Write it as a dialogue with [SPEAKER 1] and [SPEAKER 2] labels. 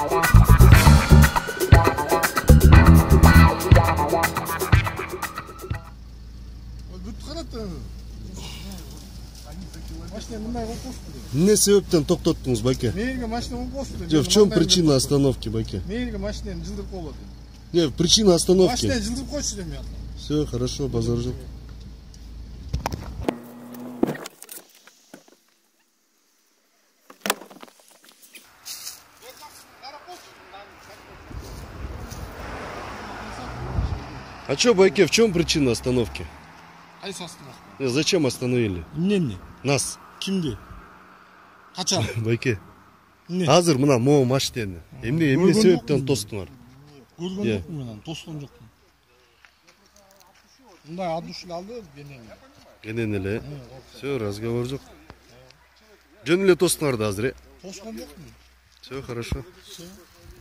[SPEAKER 1] Не себептен токтоттуңуз, байке?
[SPEAKER 2] Мейірге машина болсын.
[SPEAKER 1] В чем причина остановки, байке?
[SPEAKER 2] Мейірге машинаны жылдырып болады.
[SPEAKER 1] Не, причина остановки.
[SPEAKER 2] Машинаны жылдырып қойшы деме.
[SPEAKER 1] Все, хорошо, базар жоқ. А чё, байке, в чем причина остановки? Зачем остановили?
[SPEAKER 2] Не.
[SPEAKER 1] Нас.
[SPEAKER 2] Кимди? Качан?
[SPEAKER 1] Байке. Азыр мына мо машинаны. Эмне себептен тостуңар?
[SPEAKER 2] Көргөн жокмун мен, тоскон жокмун. Мындай адушун алды,
[SPEAKER 1] Кенен эле. Все, разговор жок. Жөн эле тостуңар да азыр,
[SPEAKER 2] тоскон жокмун.
[SPEAKER 1] Все, хорошо.
[SPEAKER 2] Все.